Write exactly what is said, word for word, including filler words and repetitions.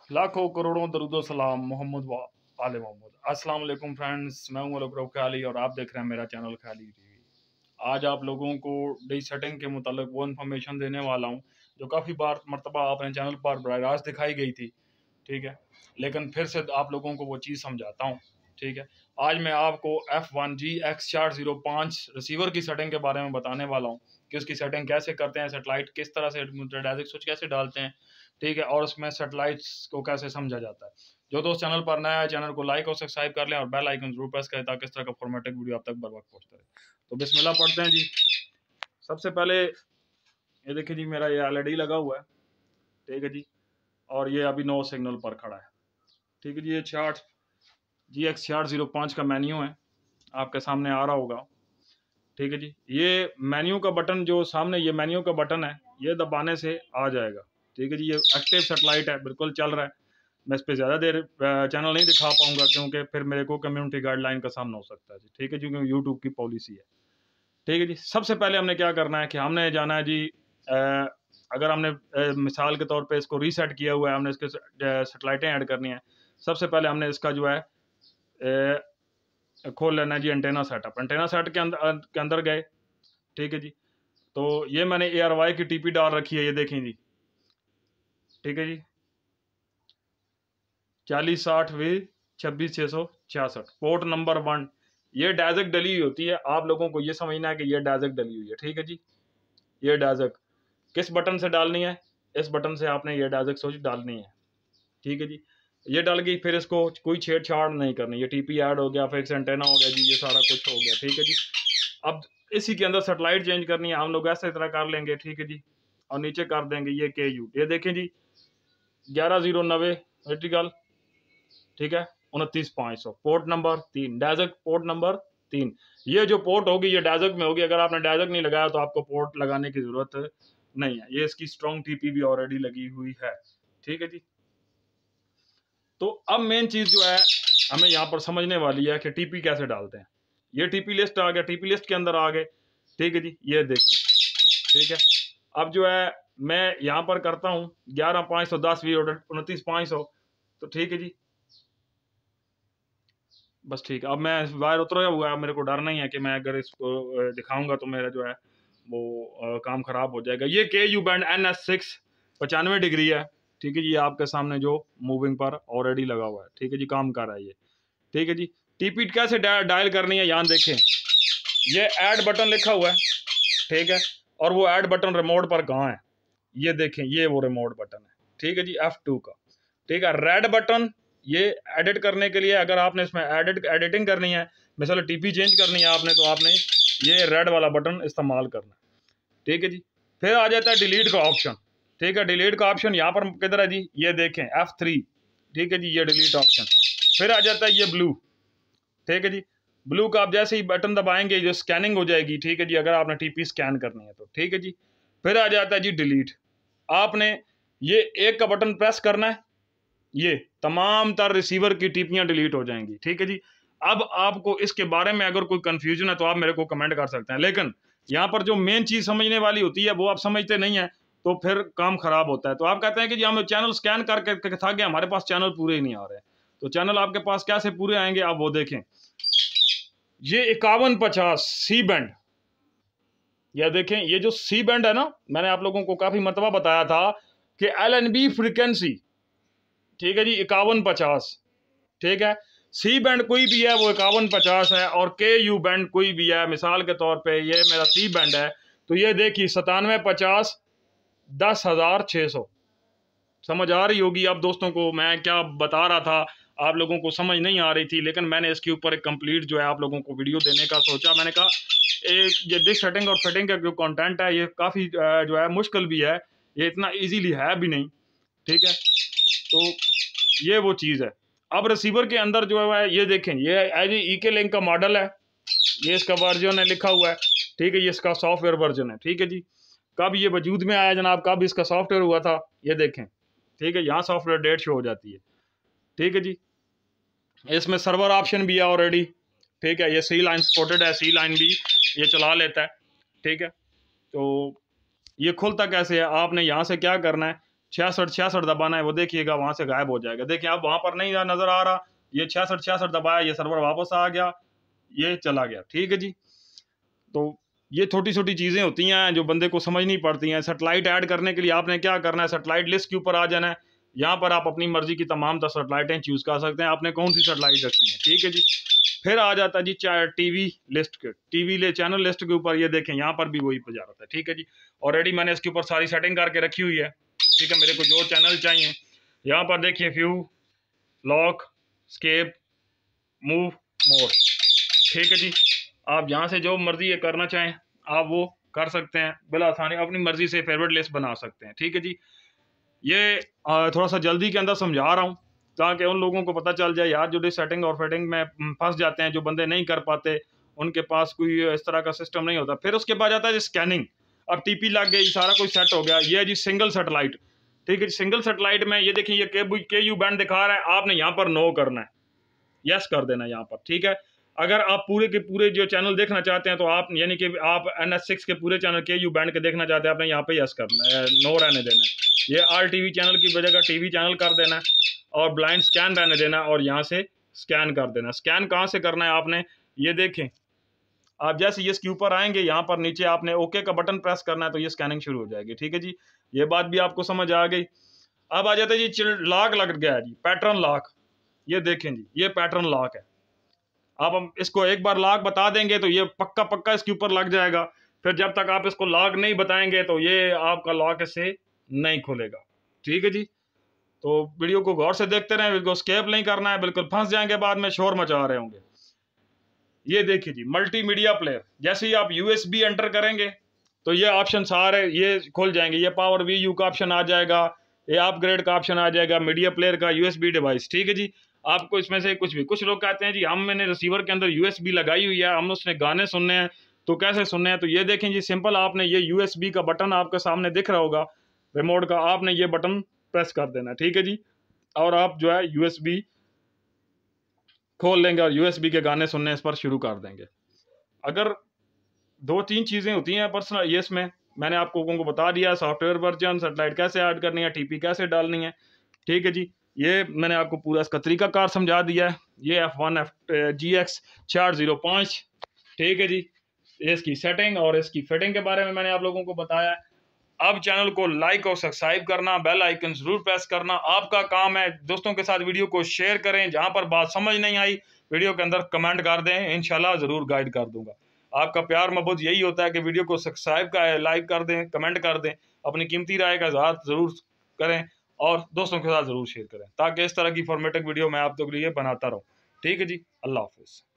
लाखों करोड़ों दरूदो सलाम मोहम्मद व आले मोहम्मद। अस्सलाम वालेकुम फ्रेंड्स, मैं हूं अलग ख्याली और आप देख रहे हैं मेरा चैनल ख्याली टीवी। आज आप लोगों को डी सेटिंग के मुतालिक वो इन्फॉर्मेशन देने वाला हूं जो काफ़ी बार मरतबा आपने चैनल पर बराह रास्त दिखाई गई थी, ठीक है, लेकिन फिर से आप लोगों को वो चीज़ समझाता हूँ। ठीक है, आज मैं आपको एफ वन जी एक्स चार जीरो पाँच रिसीवर की सेटिंग के बारे में बताने वाला हूँ कि उसकी सेटिंग कैसे करते हैं, सेटेलाइट किस तरह से डायरेक्ट स्विच कैसे डालते हैं, ठीक है, और उसमें सेटेलाइट्स को कैसे समझा जाता है। जो दोस्त चैनल पर नया है, चैनल को लाइक और सब्सक्राइब कर लें और बेल आइकन जरूर प्रेस करें ताकि इस तरह का फॉर्मेटिक वीडियो आप तक बर वक्त पहुँचता रहे। तो बिस्मिल्लाह पढ़ते हैं जी। सबसे पहले ये देखिए जी, मेरा ये एल ई डी लगा हुआ है, ठीक है जी, और ये अभी नो सिग्नल पर खड़ा है। ठीक है जी, ये चार्ट जी एक्स चार जीरो पाँच का मेन्यू है, आपके सामने आ रहा होगा। ठीक है जी, ये मेन्यू का बटन जो सामने ये मेन्यू का बटन है, ये दबाने से आ जाएगा। ठीक है जी, ये एक्टिव सेटेलाइट है, बिल्कुल चल रहा है। मैं इस पर ज़्यादा देर चैनल नहीं दिखा पाऊंगा क्योंकि फिर मेरे को कम्युनिटी गाइडलाइन का सामना हो सकता है जी। ठीक है जी, क्योंकि यूट्यूब की पॉलिसी है। ठीक है जी, सबसे पहले हमने क्या करना है कि हमने जाना है जी, आ, अगर हमने आ, मिसाल के तौर पे इसको रीसेट किया हुआ है, हमने इसके सेटेलाइटें ऐड करनी है। सबसे पहले हमने इसका जो है आ, खोल लेना है जी एंटेना सेटअप। एंटेना सेट के अंदर के अंदर गए। ठीक है जी, तो ये मैंने ए आर वाई की टीपी डाल रखी है, ये देखें जी। ठीक है जी, चालीस साठ वी छब्बीस छः सौ छियासठ पोर्ट नंबर वन। ये डैजक डली हुई होती है, आप लोगों को ये समझना है कि ये डैजक डली हुई है। ठीक है जी, ये डैजक किस बटन से डालनी है, इस बटन से आपने ये डैजक स्विच डालनी है। ठीक है जी, ये डाल गई, फिर इसको कोई छेड़छाड़ नहीं करनी। ये टीपी ऐड हो गया, फिक्स एंटेना हो गया जी, ये सारा कुछ हो गया। ठीक है जी, अब इसी के अंदर सेटेलाइट चेंज करनी है, हम लोग ऐसे तरह कर लेंगे। ठीक है जी, और नीचे कर देंगे ये के यू। ये देखें जी, ग्यारह जीरो नब्बे वर्टिकल, ठीक है, उनतीस पाँच सौ पोर्ट नंबर तीन, डैजक पोर्ट नंबर तीन। ये जो पोर्ट होगी ये डैजक में होगी। अगर आपने डैजक नहीं लगाया तो आपको पोर्ट लगाने की जरूरत नहीं है, ये इसकी स्ट्रॉन्ग टीपी भी ऑलरेडी लगी हुई है। ठीक है जी, तो अब मेन चीज जो है हमें यहाँ पर समझने वाली है कि टीपी कैसे डालते हैं। ये टीपी लिस्ट आ गया, टीपी लिस्ट के अंदर आ गए। ठीक है जी, ये देखते हैं। ठीक है, अब जो है मैं यहाँ पर करता हूँ ग्यारह पाँच सौ दस वी उनतीस पाँच सौ। तो ठीक है जी, बस ठीक है। अब मैं बाहर उतरा हुआ है, मेरे को डर नहीं है कि मैं अगर इसको दिखाऊंगा तो मेरा जो है वो आ, काम खराब हो जाएगा। ये K U band N S six पचानवे डिग्री है। ठीक है जी, ये आपके सामने जो मूविंग पर ऑलरेडी लगा हुआ है। ठीक है जी, काम कर रहा है ये। ठीक है जी, टीपी कैसे डायल करनी है, यहाँ देखें, ये ऐड बटन लिखा हुआ है। ठीक है, और वो ऐड बटन रिमोट पर कहाँ है, ये देखें, ये वो रिमोट बटन है। ठीक है जी, एफ टू का। ठीक है, रेड बटन ये एडिट करने के लिए, अगर आपने इसमें एडिट एडिटिंग करनी है, मिसाल टीपी चेंज करनी है आपने, तो आपने ये रेड वाला बटन इस्तेमाल करना है। ठीक है जी, फिर आ जाता है डिलीट का ऑप्शन। ठीक है, डिलीट का ऑप्शन यहाँ पर किधर है जी, ये देखें एफ थ्री। ठीक है जी, ये डिलीट ऑप्शन। फिर आ जाता है ये ब्लू। ठीक है जी, ब्लू का आप जैसे ही बटन दबाएंगे जो स्कैनिंग हो जाएगी। ठीक है जी, अगर आपने टीपी स्कैन करनी है तो। ठीक है जी, फिर आ जाता है जी डिलीट। आपने ये एक का बटन प्रेस करना है, ये तमाम तर रिसीवर की टीपियां डिलीट हो जाएंगी। ठीक है जी, अब आपको इसके बारे में अगर कोई कंफ्यूजन है तो आप मेरे को कमेंट कर सकते हैं, लेकिन यहाँ पर जो मेन चीज समझने वाली होती है वो आप समझते नहीं है तो फिर काम खराब होता है। तो आप कहते हैं कि जी हम चैनल स्कैन करके थक गए, हमारे पास चैनल पूरे ही नहीं आ रहे। तो चैनल आपके पास कैसे पूरे आएंगे, आप वो देखें। ये इक्यावन पचास सी बैंड, यह देखें, ये जो सी बैंड है ना, मैंने आप लोगों को काफी मरतबा बताया था कि एल एन बी फ्रिक्वेंसी। ठीक है जी, इक्यावन पचास। ठीक है, सी बैंड कोई भी है वो इक्यावन पचास है, और के यू बैंड कोई भी है, मिसाल के तौर पे ये मेरा सी बैंड है, तो ये देखिए सतानवे पचास दस हजार छः सौ। समझ आ रही होगी आप दोस्तों को मैं क्या बता रहा था, आप लोगों को समझ नहीं आ रही थी, लेकिन मैंने इसके ऊपर एक कंप्लीट जो है आप लोगों को वीडियो देने का सोचा। मैंने कहा एक ये डिश सेटिंग और फिटिंग का जो कंटेंट है ये काफ़ी जो है मुश्किल भी है, ये इतना इजीली है भी नहीं। ठीक है, तो ये वो चीज़ है। अब रिसीवर के अंदर जो है ये देखें, ये एज ई के लिंक का मॉडल है, ये इसका वर्जन है लिखा हुआ है। ठीक है, ये इसका सॉफ्टवेयर वर्जन है। ठीक है जी, कब ये वजूद में आया जनाब, कब इसका सॉफ्टवेयर हुआ था, ये देखें। ठीक है, यहाँ सॉफ्टवेयर डेट शो हो जाती है। ठीक है जी, इसमें सर्वर ऑप्शन भी है ऑलरेडी। ठीक है, ये सी लाइन सपोर्टेड है, सी लाइन भी ये चला लेता है। ठीक है, तो ये खुलता कैसे है, आपने यहाँ से क्या करना है, छियासठ छियासठ दबाना है, वो देखिएगा वहां से गायब हो जाएगा। देखिए अब वहां पर नहीं नजर आ रहा, ये छियासठ छियासठ दबाया, ये सर्वर वापस आ गया, ये चला गया। ठीक है जी। तो ये छोटी छोटी चीजें होती हैं जो बंदे को समझ नहीं पड़ती हैं। सेटेलाइट ऐड करने के लिए आपने क्या करना है, सेटेलाइट लिस्ट के ऊपर आ जाना है। यहाँ पर आप अपनी मर्जी की तमाम दस सेटेलाइटें चूज कर सकते हैं, आपने कौन सी सेटेलाइट रखनी है। ठीक है जी। फिर आ जाता है जी टीवी लिस्ट के, टीवी ले चैनल लिस्ट के ऊपर, ये देखें यहाँ पर भी वही पजारत है। ठीक है जी। ऑलरेडी मैंने इसके ऊपर सारी सेटिंग करके रखी हुई है। ठीक है, मेरे को जो चैनल चाहिए यहाँ पर देखिए, view, lock, escape, move, more. ठीक है जी। आप यहाँ से जो मर्जी ये करना चाहें आप वो कर सकते हैं, बिला आसानी अपनी मर्जी से फेवरेट लिस्ट बना सकते हैं। ठीक है जी। ये थोड़ा सा जल्दी के अंदर समझा रहा हूँ ताकि उन लोगों को पता चल जाए यार, जो सेटिंग और फेटिंग में फंस जाते हैं, जो बंदे नहीं कर पाते, उनके पास कोई इस तरह का सिस्टम नहीं होता। फिर उसके बाद आता है स्कैनिंग। अब टीपी लग गई, सारा कुछ सेट हो गया, ये है जी सिंगल सेटेलाइट। ठीक है, सिंगल सेटेलाइट में ये देखिए, ये के के यू बैंड दिखा रहा है, आपने यहाँ पर नो करना है, यस कर देना यहाँ पर। ठीक है, अगर आप पूरे के पूरे जो चैनल देखना चाहते हैं तो आप यानी कि आप एन एस सिक्स के पूरे चैनल के यू बैंड के देखना चाहते हैं, आपने यहाँ पे यस करना है, नो रहने देना है। ये आर टीवी चैनल की वजह का टीवी चैनल कर देना है, और ब्लाइंड स्कैन रहने देना, और यहाँ से स्कैन कर देना। स्कैन कहाँ से करना है आपने, ये देखें, आप जैसे ये इसके ऊपर आएंगे, यहाँ पर नीचे आपने ओके का बटन प्रेस करना है, तो ये स्कैनिंग शुरू हो जाएगी। ठीक है जी, ये बात भी आपको समझ आ गई। अब आ जाता है जी लॉक लग गया है जी, पैटर्न लॉक। ये देखें जी, ये पैटर्न लॉक है। आप हम इसको एक बार लॉक बता देंगे तो ये पक्का पक्का इसके ऊपर लग जाएगा। फिर जब तक आप इसको लॉक नहीं बताएंगे तो ये आपका लॉक इससे नहीं खुलेगा। ठीक है जी। तो वीडियो को गौर से देखते रहें, बिल्कुल स्केप नहीं करना है, बिल्कुल फंस जाएंगे बाद में शोर मचा रहे होंगे। ये देखिए जी मल्टीमीडिया प्लेयर, जैसे ही आप यूएसबी एंटर करेंगे तो ये ऑप्शन सारे ये खुल जाएंगे। ये पावर वी यू का ऑप्शन आ जाएगा, ये अपग्रेड का ऑप्शन आ जाएगा, मीडिया प्लेयर का, यूएसबी डिवाइस। ठीक है जी। आपको इसमें से कुछ भी, कुछ लोग कहते हैं जी हम मैंने रिसीवर के अंदर यूएसबी लगाई हुई है, हम उसने गाने सुनने हैं, तो कैसे सुनने हैं। तो ये देखें जी, सिंपल आपने ये यूएसबी का बटन आपके सामने दिख रहा होगा रिमोट का, आपने ये बटन प्रेस कर देना। ठीक है जी। और आप जो है यूएसबी खोल लेंगे और यूएसबी के गाने सुनने इस पर शुरू कर देंगे। अगर दो तीन चीज़ें होती हैं पर्सनल, ये इसमें मैंने आप लोगों को बता दिया, सॉफ्टवेयर वर्जन, सेटेलाइट कैसे ऐड करनी है, टीपी कैसे डालनी है। ठीक है जी। ये मैंने आपको पूरा इसका तरीकाकार समझा दिया है। ये F one F G X चार जीरो पाँच। ठीक है जी। इसकी सेटिंग और इसकी फिटिंग के बारे में मैंने आप लोगों को बताया है। अब चैनल को लाइक और सब्सक्राइब करना, बेल आइकन जरूर प्रेस करना आपका काम है। दोस्तों के साथ वीडियो को शेयर करें, जहां पर बात समझ नहीं आई वीडियो के अंदर कमेंट कर दें, इंशाल्लाह ज़रूर गाइड कर दूंगा। आपका प्यार मोहब्बत यही होता है कि वीडियो को सब्सक्राइब का लाइक कर दें, कमेंट कर दें, अपनी कीमती राय का इज़हार ज़रूर करें और दोस्तों के साथ ज़रूर शेयर करें, ताकि इस तरह की फॉर्मेटिक वीडियो मैं आप लोगों के लिए बनाता रहूँ। ठीक है जी, अल्लाह हाफिज़।